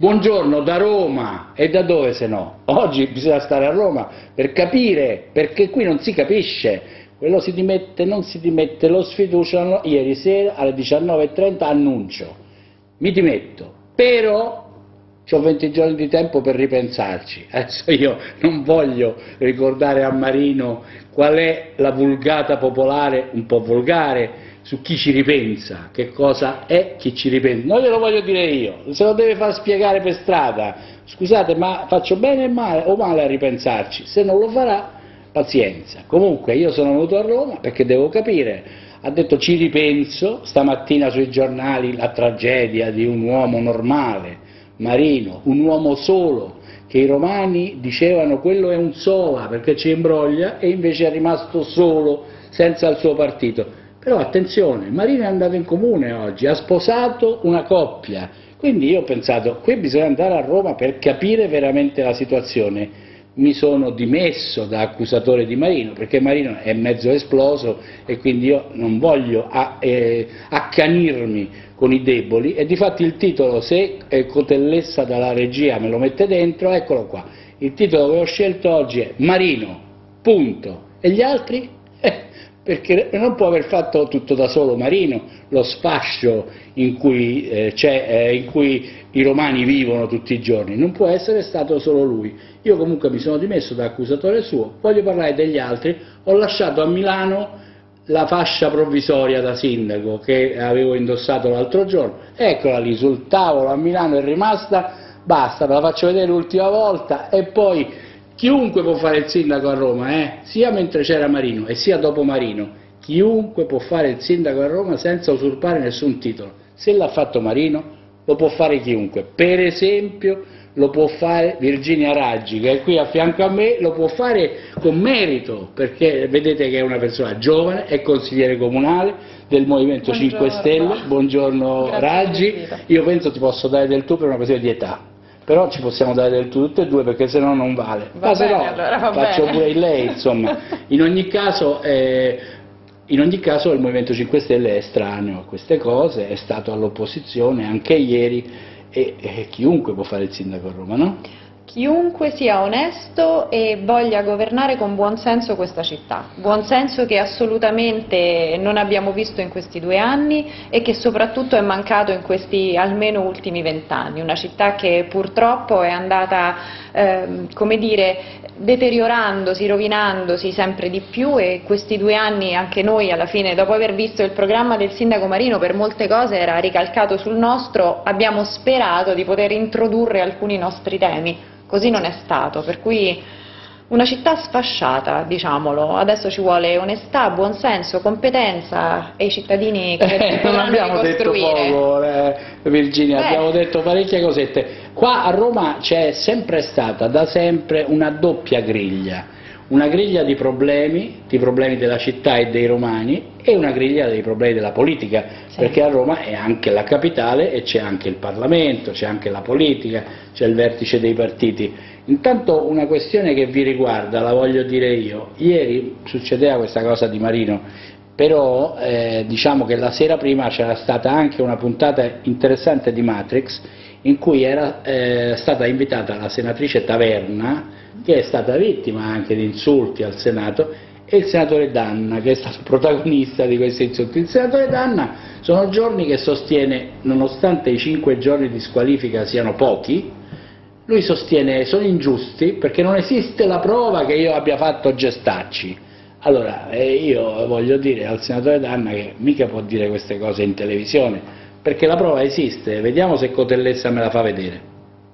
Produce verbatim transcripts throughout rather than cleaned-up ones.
Buongiorno da Roma, e da dove se no? Oggi bisogna stare a Roma per capire, perché qui non si capisce, quello si dimette, non si dimette, lo sfiduciano, ieri sera alle diciannove e trenta annuncio, mi dimetto, però ho venti giorni di tempo per ripensarci. Adesso io non voglio ricordare a Marino qual è la vulgata popolare, un po' volgare, su chi ci ripensa, che cosa è chi ci ripensa. Non glielo voglio dire io, se lo deve far spiegare per strada. Scusate, ma faccio bene o male, o male a ripensarci? Se non lo farà, pazienza. Comunque io sono venuto a Roma perché devo capire. Ha detto ci ripenso, stamattina sui giornali la tragedia di un uomo normale, Marino, un uomo solo, che i romani dicevano quello è un sola perché ci imbroglia, e invece è rimasto solo, senza il suo partito. Però attenzione, Marino è andato in comune oggi, ha sposato una coppia, quindi io ho pensato, qui bisogna andare a Roma per capire veramente la situazione. Mi sono dimesso da accusatore di Marino, perché Marino è mezzo esploso e quindi io non voglio a, eh, accanirmi con i deboli, e difatti il titolo, se eh, Cotellessa dalla regia me lo mette dentro, eccolo qua, il titolo che ho scelto oggi è Marino, punto, e gli altri? Eh, perché non può aver fatto tutto da solo Marino, lo sfascio in cui, eh, c'è, eh, in cui i romani vivono tutti i giorni, non può essere stato solo lui. Io comunque mi sono dimesso da accusatore suo, voglio parlare degli altri, ho lasciato a Milano la fascia provvisoria da sindaco che avevo indossato l'altro giorno, eccola lì sul tavolo a Milano, è rimasta, basta, ve la faccio vedere l'ultima volta, e poi chiunque può fare il sindaco a Roma, eh? Sia mentre c'era Marino e sia dopo Marino, chiunque può fare il sindaco a Roma senza usurpare nessun titolo. Se l'ha fatto Marino, lo può fare chiunque. Per esempio lo può fare Virginia Raggi, che è qui a fianco a me, lo può fare con merito, perché vedete che è una persona giovane, è consigliere comunale del Movimento Buongiorno. cinque Stelle. Buongiorno Grazie, Raggi, io penso ti posso dare del tu per una questione di età. Però ci possiamo dare del tu tutte e due, perché se no non vale. Va Ma se bene, no allora, va faccio bene. pure in lei, insomma. In ogni caso, eh, in ogni caso il Movimento cinque Stelle è estraneo a queste cose, è stato all'opposizione anche ieri, e, e chiunque può fare il sindaco a Roma, no? Chiunque sia onesto e voglia governare con buon senso questa città, buon senso che assolutamente non abbiamo visto in questi due anni e che soprattutto è mancato in questi almeno ultimi vent'anni, una città che purtroppo è andata, eh, come dire, deteriorandosi, rovinandosi sempre di più, e questi due anni anche noi alla fine, dopo aver visto il programma del sindaco Marino, per molte cose era ricalcato sul nostro, abbiamo sperato di poter introdurre alcuni nostri temi. Così non è stato, per cui una città sfasciata, diciamolo. Adesso ci vuole onestà, buonsenso, competenza, e i cittadini che Eh, non abbiamo detto poco, eh, Virginia, Beh. abbiamo detto parecchie cosette. Qua a Roma c'è sempre stata, da sempre, una doppia griglia, una griglia di problemi, di problemi della città e dei romani, e una griglia dei problemi della politica, sì. Perché a Roma è anche la capitale e c'è anche il Parlamento, c'è anche la politica, c'è il vertice dei partiti. Intanto una questione che vi riguarda, la voglio dire io, ieri succedeva questa cosa di Marino, però eh, diciamo che la sera prima c'era stata anche una puntata interessante di Matrix, in cui era eh, stata invitata la senatrice Taverna, che è stata vittima anche di insulti al Senato, e il senatore D'Anna, che è stato protagonista di questi insulti. Il senatore D'Anna sono giorni che sostiene, nonostante i cinque giorni di squalifica siano pochi, lui sostiene sono ingiusti perché non esiste la prova che io abbia fatto gestacci. Allora eh, io voglio dire al senatore D'Anna che mica può dire queste cose in televisione, perché la prova esiste, vediamo se Cotellessa me la fa vedere.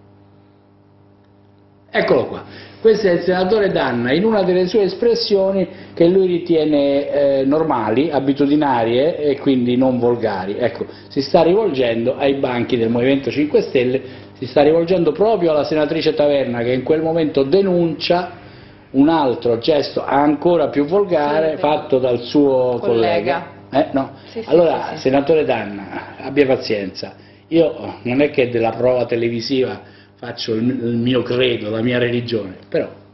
Eccolo qua. Questo è il senatore D'Anna in una delle sue espressioni che lui ritiene eh, normali, abitudinarie e quindi non volgari. Ecco, si sta rivolgendo ai banchi del Movimento cinque Stelle, si sta rivolgendo proprio alla senatrice Taverna, che in quel momento denuncia un altro gesto ancora più volgare, sì, fatto dal suo collega. collega. Eh, no? sì, sì, allora, sì, sì. Senatore D'Anna, abbia pazienza, io non è che della prova televisiva faccio il mio credo, la mia religione, però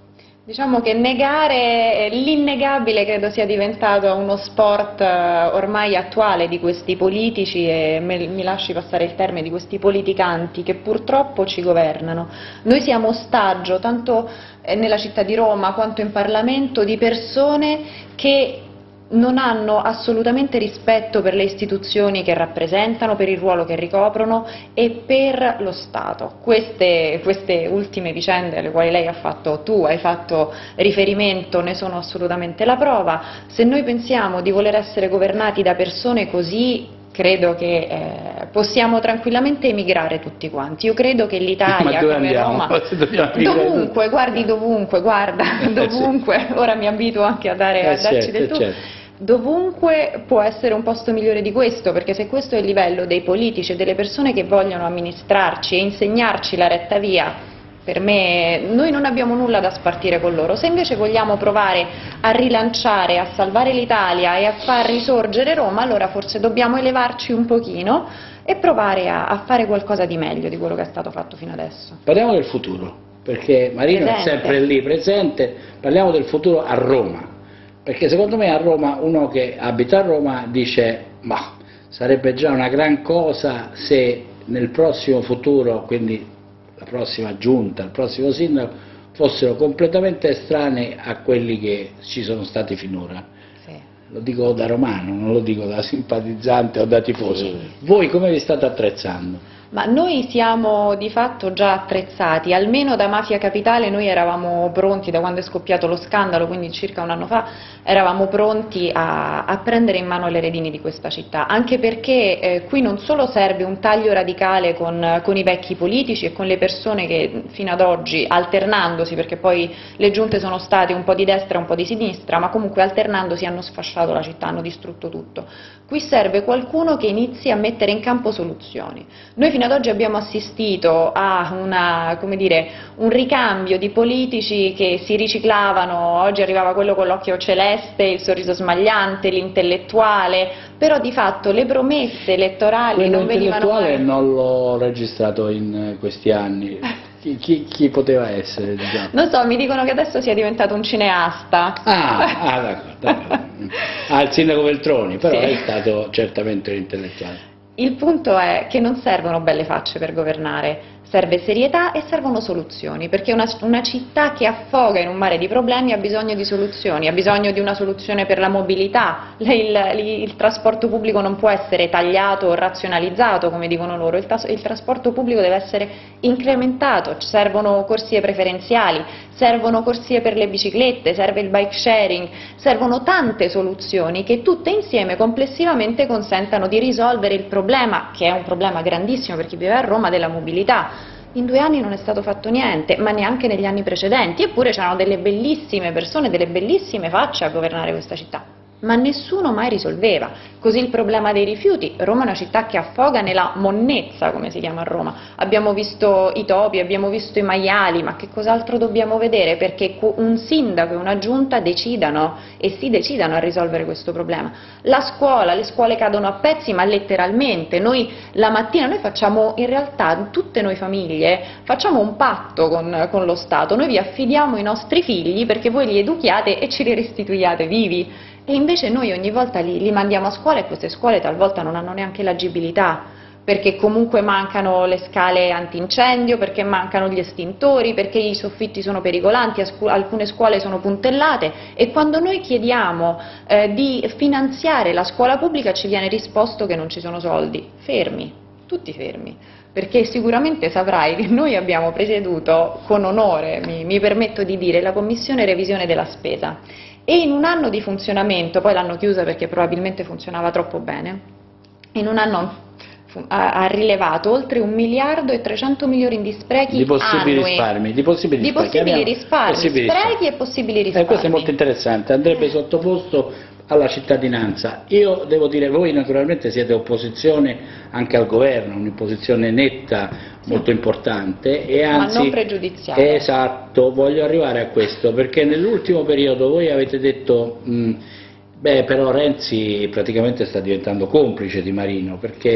Diciamo che negare l'innegabile credo sia diventato uno sport ormai attuale di questi politici e me, mi lasci passare il termine di questi politicanti che purtroppo ci governano. Noi siamo ostaggio tanto nella città di Roma quanto in Parlamento di persone che non hanno assolutamente rispetto per le istituzioni che rappresentano, per il ruolo che ricoprono e per lo Stato. Queste, queste ultime vicende alle quali lei ha fatto, tu hai fatto riferimento, ne sono assolutamente la prova. Se noi pensiamo di voler essere governati da persone così, credo che eh, possiamo tranquillamente emigrare tutti quanti. Io credo che l'Italia come andiamo? Roma, dovunque, guardi dovunque, guarda, eh, dovunque, sì. Ora mi abituo anche a, dare, eh, a darci certo, del tu. certo. Dovunque può essere un posto migliore di questo, perché se questo è il livello dei politici e delle persone che vogliono amministrarci e insegnarci la retta via, per me noi non abbiamo nulla da spartire con loro. Se invece vogliamo provare a rilanciare, a salvare l'Italia e a far risorgere Roma, allora forse dobbiamo elevarci un pochino e provare a, a fare qualcosa di meglio di quello che è stato fatto fino adesso. Parliamo del futuro, perché Marino presente. È sempre lì presente, parliamo del futuro a Roma. Perché secondo me a Roma, uno che abita a Roma dice ma sarebbe già una gran cosa se nel prossimo futuro, quindi la prossima giunta, il prossimo sindaco, fossero completamente estranei a quelli che ci sono stati finora. Sì. Lo dico da romano, non lo dico da simpatizzante o da tifoso. Sì. Voi come vi state attrezzando? Ma noi siamo di fatto già attrezzati, almeno da Mafia Capitale noi eravamo pronti, da quando è scoppiato lo scandalo, quindi circa un anno fa, eravamo pronti a, a prendere in mano le redini di questa città, anche perché eh, qui non solo serve un taglio radicale con, con i vecchi politici e con le persone che fino ad oggi, alternandosi, perché poi le giunte sono state un po' di destra e un po' di sinistra, ma comunque alternandosi hanno sfasciato la città, hanno distrutto tutto. Qui serve qualcuno che inizi a mettere in campo soluzioni. Noi fino ad oggi abbiamo assistito a una, come dire, un ricambio di politici che si riciclavano, oggi arrivava quello con l'occhio celeste, il sorriso smagliante, l'intellettuale, però di fatto le promesse elettorali quello non venivano mai... L'intellettuale non l'ho registrato in questi anni. Chi, chi, chi poteva essere? Diciamo? Non so, mi dicono che adesso sia diventato un cineasta. Ah, ah d'accordo, d'accordo. Ah, il sindaco Veltroni, però sì. È stato certamente un intellettuale. Il punto è che non servono belle facce per governare, serve serietà e servono soluzioni, perché una, una città che affoga in un mare di problemi ha bisogno di soluzioni, ha bisogno di una soluzione per la mobilità, il, il, il trasporto pubblico non può essere tagliato o razionalizzato come dicono loro, il, il trasporto pubblico deve essere incrementato, ci servono corsie preferenziali, servono corsie per le biciclette, serve il bike sharing, servono tante soluzioni che tutte insieme complessivamente consentano di risolvere il problema, che è un problema grandissimo per chi vive a Roma, della mobilità. In due anni non è stato fatto niente, ma neanche negli anni precedenti, eppure c'erano delle bellissime persone, delle bellissime facce a governare questa città. Ma nessuno mai risolveva. Così il problema dei rifiuti. Roma è una città che affoga nella monnezza, come si chiama a Roma. Abbiamo visto i topi, abbiamo visto i maiali, ma che cos'altro dobbiamo vedere? Perché un sindaco e una giunta decidano e si decidano a risolvere questo problema. La scuola, le scuole cadono a pezzi, ma letteralmente. Noi la mattina, noi facciamo, in realtà, tutte noi famiglie, facciamo un patto con, con lo Stato. Noi vi affidiamo i nostri figli perché voi li educhiate e ce li restituiate vivi. E invece noi ogni volta li, li mandiamo a scuola e queste scuole talvolta non hanno neanche l'agibilità, perché comunque mancano le scale antincendio, perché mancano gli estintori, perché i soffitti sono pericolanti, alcune scuole sono puntellate e quando noi chiediamo eh, di finanziare la scuola pubblica ci viene risposto che non ci sono soldi. Fermi, tutti fermi. Perché sicuramente saprai che noi abbiamo presieduto con onore, mi, mi permetto di dire, la Commissione Revisione della Spesa. E in un anno di funzionamento, poi l'hanno chiusa perché probabilmente funzionava troppo bene, in un anno ha, ha rilevato oltre un miliardo e trecento milioni di sprechi di possibili annui. risparmi, di possibili di risparmi, possibili risparmi, possibili sprechi risparmi. e possibili risparmi. Eh, questo è molto interessante, andrebbe sottoposto alla cittadinanza. Io devo dire, voi naturalmente siete opposizione anche al governo, un'opposizione netta, sì, molto importante e anzi, ma non pregiudiziale. Esatto, voglio arrivare a questo perché nell'ultimo periodo voi avete detto mh, beh però Renzi praticamente sta diventando complice di Marino perché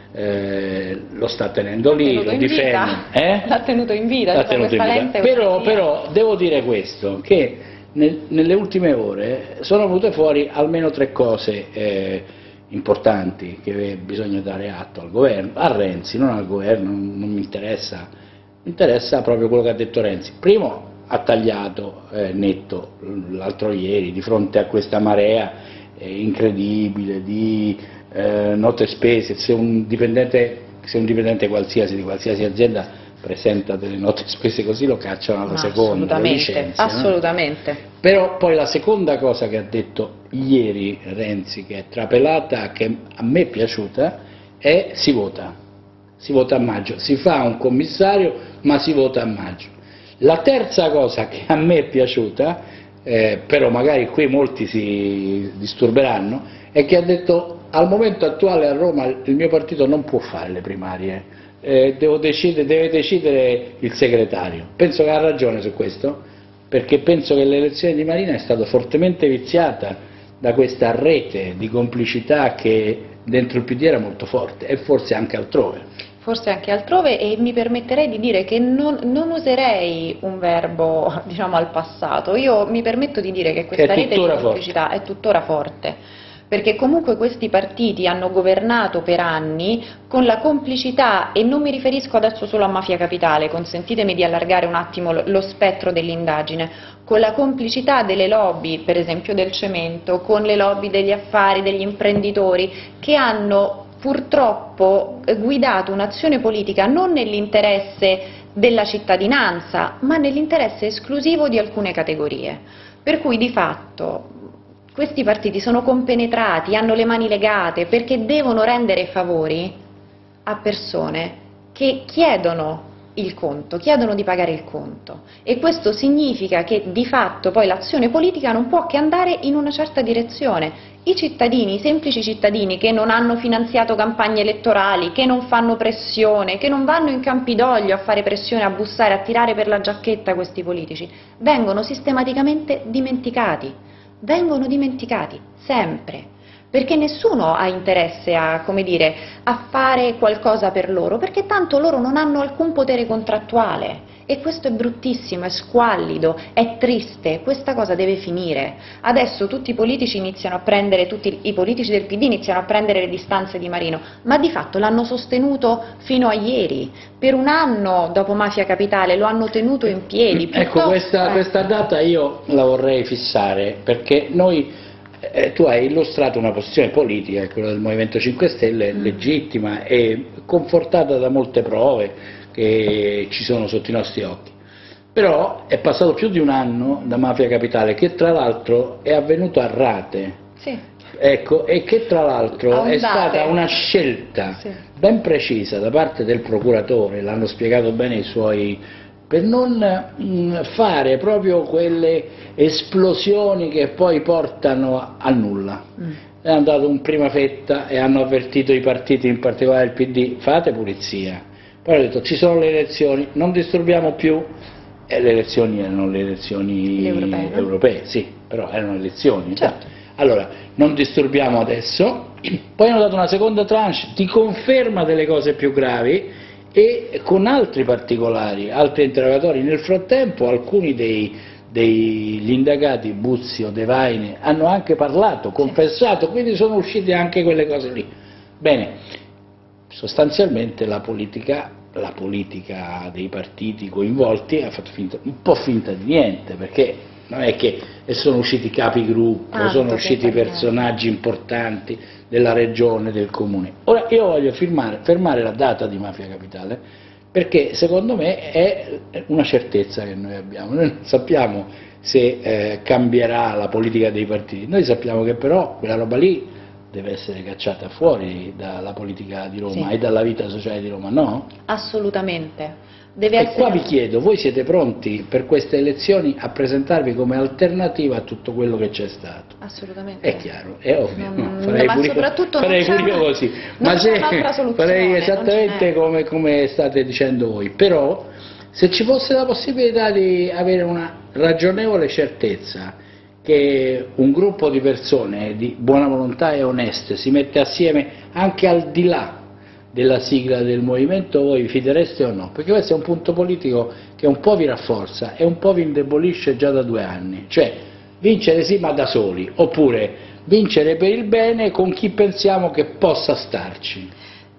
eh, lo sta tenendo lì, lo difende. Eh? L'ha tenuto in vita, L'ha tenuto in vita. Però, però devo dire questo, che nel, nelle ultime ore sono venute fuori almeno tre cose eh, importanti che bisogna dare atto al governo, a Renzi, non al governo, non, non mi interessa, mi interessa proprio quello che ha detto Renzi. Primo, ha tagliato eh, netto l'altro ieri di fronte a questa marea eh, incredibile di eh, note spese. Se un dipendente, se un dipendente qualsiasi di qualsiasi azienda presenta delle note spese così, lo cacciano alla no, seconda, assolutamente, assolutamente. No? Però poi la seconda cosa che ha detto ieri Renzi, che è trapelata, che a me è piaciuta, è si vota, si vota a maggio, si fa un commissario ma si vota a maggio. La terza cosa che a me è piaciuta, eh, però magari qui molti si disturberanno, è che ha detto al momento attuale a Roma il mio partito non può fare le primarie, eh, devo decidere, deve decidere il segretario. Penso che ha ragione su questo, perché penso che l'elezione di Marina è stata fortemente viziata da questa rete di complicità che dentro il P D era molto forte e forse anche altrove. Forse anche altrove, e mi permetterei di dire che non, non userei un verbo, diciamo, al passato. Io mi permetto di dire che questa che rete di complicità forte. è tuttora forte, perché comunque questi partiti hanno governato per anni con la complicità, e non mi riferisco adesso solo a Mafia Capitale, consentitemi di allargare un attimo lo, lo spettro dell'indagine, con la complicità delle lobby, per esempio del cemento, con le lobby degli affari, degli imprenditori, che hanno purtroppo guidato un'azione politica non nell'interesse della cittadinanza, ma nell'interesse esclusivo di alcune categorie. Per cui di fatto questi partiti sono compenetrati, hanno le mani legate, perché devono rendere favori a persone che chiedono il conto, chiedono di pagare il conto, e questo significa che di fatto poi l'azione politica non può che andare in una certa direzione. I cittadini, i semplici cittadini che non hanno finanziato campagne elettorali, che non fanno pressione, che non vanno in Campidoglio a fare pressione, a bussare, a tirare per la giacchetta questi politici, vengono sistematicamente dimenticati, vengono dimenticati, sempre, perché nessuno ha interesse a, come dire, a fare qualcosa per loro, perché tanto loro non hanno alcun potere contrattuale. E questo è bruttissimo, è squallido, è triste, questa cosa deve finire. Adesso tutti i politici iniziano a prendere, tutti i politici del P D iniziano a prendere le distanze di Marino, ma di fatto l'hanno sostenuto fino a ieri. Per un anno dopo Mafia Capitale lo hanno tenuto in piedi. Ecco, questa, questa data io la vorrei fissare, perché noi, eh, tu hai illustrato una posizione politica, quella del Movimento cinque Stelle, mm. legittima e confortata da molte prove che ci sono sotto i nostri occhi. Però è passato più di un anno da Mafia Capitale, che tra l'altro è avvenuto a rate, sì. ecco, e che tra l'altro è stata una scelta sì. ben precisa da parte del procuratore, l'hanno spiegato bene i suoi, per non mh, fare proprio quelle esplosioni che poi portano a, a nulla. Mm. È andato un prima fetta e hanno avvertito i partiti, in particolare il P D, fate pulizia. Poi ho detto, ci sono le elezioni, non disturbiamo più, e le elezioni erano le elezioni europee, europee sì, però erano elezioni. Certo. Allora, non disturbiamo adesso, poi hanno dato una seconda tranche di conferma delle cose più gravi e con altri particolari, altri interrogatori. Nel frattempo alcuni dei, degli indagati, Buzzi, Devaini, hanno anche parlato, confessato, quindi sono uscite anche quelle cose lì. Bene, sostanzialmente la politica, la politica dei partiti coinvolti ha fatto finta, un po' finta di niente, perché non è che sono usciti capigruppo, ah, sono usciti personaggi importanti della regione, del comune. Ora io voglio firmare, fermare la data di Mafia Capitale, perché secondo me è una certezza che noi abbiamo. Noi non sappiamo se eh, cambierà la politica dei partiti, noi sappiamo che però quella roba lì deve essere cacciata fuori dalla politica di Roma, sì, e dalla vita sociale di Roma, no? Assolutamente. Deve e essere... qua vi chiedo, voi siete pronti per queste elezioni a presentarvi come alternativa a tutto quello che c'è stato? Assolutamente. È chiaro, è ovvio, non, no, farei ma pure, soprattutto farei non pure io così, non ma se, farei non esattamente come, come state dicendo voi, però se ci fosse la possibilità di avere una ragionevole certezza che un gruppo di persone di buona volontà e oneste si mette assieme anche al di là della sigla del movimento, voi vi fidereste o no? Perché questo è un punto politico che un po' vi rafforza e un po' vi indebolisce già da due anni, cioè vincere sì ma da soli, oppure vincere per il bene con chi pensiamo che possa starci.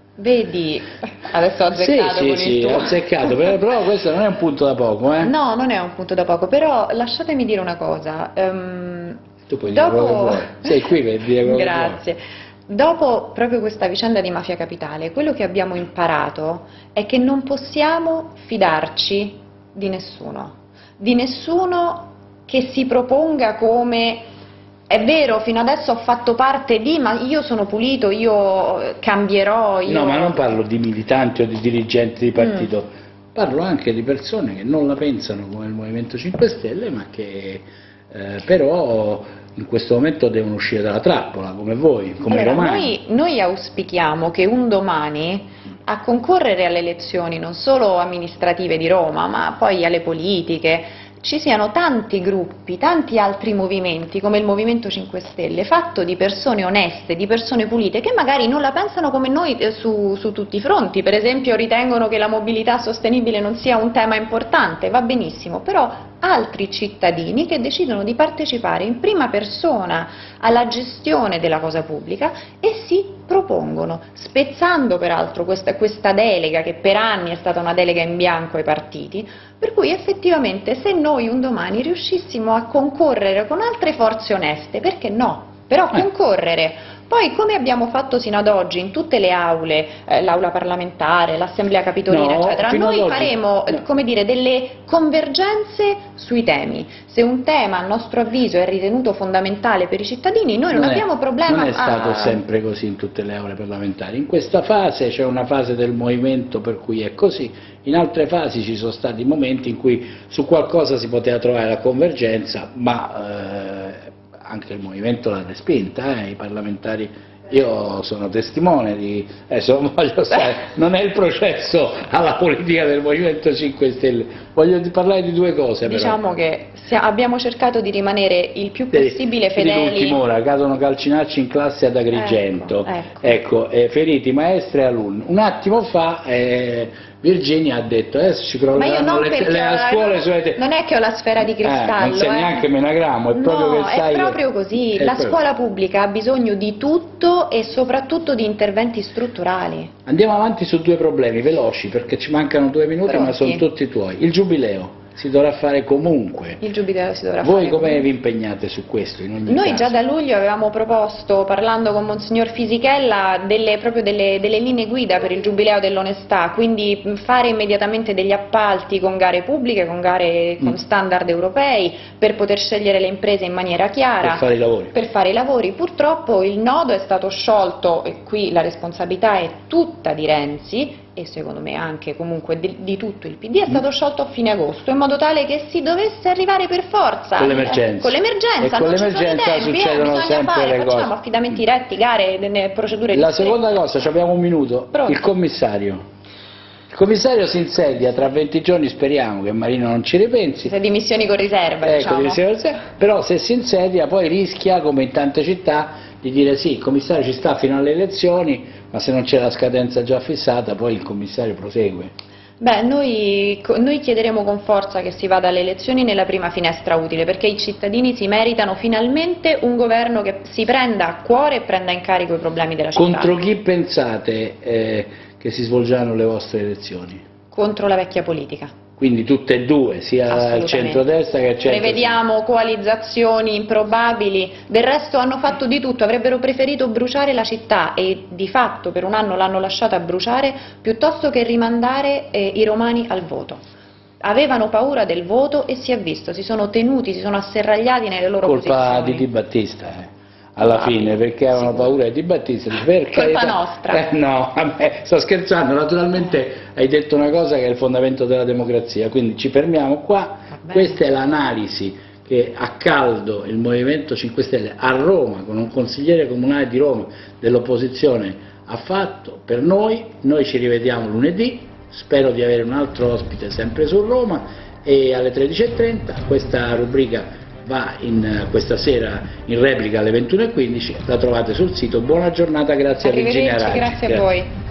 Vedi, adesso ho azzeccato sì, con sì, il sì, tuo. ho azzeccato, però questo non è un punto da poco, eh? No, non è un punto da poco, però lasciatemi dire una cosa. Um, tu puoi dopo... dire quello che vuoi, sei qui per dire quello Grazie. che vuoi. Dopo proprio questa vicenda di Mafia Capitale, quello che abbiamo imparato è che non possiamo fidarci di nessuno, di nessuno che si proponga come è vero, fino adesso ho fatto parte di, ma io sono pulito, io cambierò. Io... No, ma non parlo di militanti o di dirigenti di partito, mm. parlo anche di persone che non la pensano come il Movimento cinque Stelle, ma che eh, però in questo momento devono uscire dalla trappola, come voi, come allora, i romani. Noi, noi auspichiamo che un domani a concorrere alle elezioni, non solo amministrative di Roma, ma poi alle politiche, ci siano tanti gruppi, tanti altri movimenti come il Movimento cinque Stelle, fatto di persone oneste, di persone pulite, che magari non la pensano come noi su, su tutti i fronti. Per esempio ritengono che la mobilità sostenibile non sia un tema importante, va benissimo, però altri cittadini che decidono di partecipare in prima persona alla gestione della cosa pubblica e si propongono, spezzando peraltro questa, questa delega che per anni è stata una delega in bianco ai partiti, per cui effettivamente se noi un domani riuscissimo a concorrere con altre forze oneste, perché no? Però concorrere, poi come abbiamo fatto sino ad oggi in tutte le aule, eh, l'aula parlamentare, l'assemblea capitolina, no, eccetera, noi oggi, faremo no. come dire, delle convergenze sui temi. Se un tema a nostro avviso è ritenuto fondamentale per i cittadini, noi non, non abbiamo è, problema a... Non è stato a... sempre così in tutte le aule parlamentari. In questa fase c'è una fase del movimento per cui è così, in altre fasi ci sono stati momenti in cui su qualcosa si poteva trovare la convergenza, ma... Eh, anche il movimento l'ha respinta, eh, i parlamentari, io sono testimone di, adesso voglio stare, non è il processo alla politica del Movimento cinque Stelle, voglio parlare di due cose però. Diciamo che abbiamo cercato di rimanere il più possibile fedeli. L'ultima ora cadono calcinacci in classe ad Agrigento, ecco, ecco. ecco eh, feriti maestri e alunni. Un attimo fa eh, Virginia ha detto adesso ci crolleranno le, le, le scuole sulle te... Non è che ho la sfera di cristallo, eh, non sei eh. neanche menagrammo, è no, proprio che sai è proprio così, è la proprio... scuola pubblica ha bisogno di tutto e soprattutto di interventi strutturali. Andiamo avanti su due problemi veloci perché ci mancano due minuti. Pronti. Ma sono tutti tuoi. Il giubileo si dovrà fare comunque. Il giubileo si dovrà Voi fare. Voi come vi impegnate su questo in ogni Noi caso? già da luglio avevamo proposto, parlando con Monsignor Fisichella, delle, proprio delle, delle linee guida per il giubileo dell'onestà, quindi fare immediatamente degli appalti con gare pubbliche, con gare con mm. standard europei, per poter scegliere le imprese in maniera chiara. Per fare i lavori. Per fare i lavori. Purtroppo il nodo è stato sciolto e qui la responsabilità è tutta di Renzi, e secondo me anche comunque di, di tutto il P D, è stato sciolto a fine agosto, in modo tale che si dovesse arrivare per forza. Con l'emergenza. Con l'emergenza, e con non l'emergenza ci sono tempi, succedono eh, sempre fare, le cose. Facciamo affidamenti diretti, gare, procedure di La seconda cosa, abbiamo un minuto, Pronto. il commissario. Il commissario si insedia tra venti giorni, speriamo che Marino non ci ripensi. Se dimissioni con riserva, ecco, diciamo. dimissioni con riserva, però se si insedia poi rischia, come in tante città, di dire sì, il commissario ci sta fino alle elezioni, ma se non c'è la scadenza già fissata poi il commissario prosegue. Beh, noi, noi chiederemo con forza che si vada alle elezioni nella prima finestra utile, perché i cittadini si meritano finalmente un governo che si prenda a cuore e prenda in carico i problemi della città. Contro chi pensate eh, che si svolgeranno le vostre elezioni? Contro la vecchia politica. Quindi tutte e due, sia il centrodestra che il centro. Prevediamo coalizzazioni improbabili, del resto hanno fatto di tutto, avrebbero preferito bruciare la città e di fatto per un anno l'hanno lasciata bruciare piuttosto che rimandare eh, i romani al voto. Avevano paura del voto e si è visto, si sono tenuti, si sono asserragliati nelle loro Colpa posizioni. Colpa di Di Battista, eh. alla fine, perché avevano paura di Di Battista. Per colpa carità, nostra. Eh, no, vabbè, sto scherzando, naturalmente hai detto una cosa che è il fondamento della democrazia, quindi ci fermiamo qua, questa è l'analisi che a caldo il Movimento cinque Stelle a Roma, con un consigliere comunale di Roma dell'opposizione ha fatto per noi. Noi ci rivediamo lunedì, spero di avere un altro ospite sempre su Roma, e alle tredici e trenta questa rubrica va in, questa sera in replica alle ventuno e quindici, la trovate sul sito. Buona giornata, grazie a Virginia Raggi. Grazie a voi.